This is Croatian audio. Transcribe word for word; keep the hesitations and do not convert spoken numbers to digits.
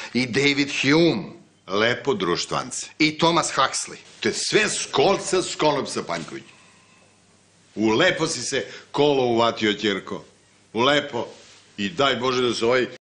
i David Hume. Lepo društvance. I Thomas Huxley. Te sve školca s konopsa, Panjković. U lepo si se kolo uvatio, ćerko. U lepo. I daj Bože da se ovaj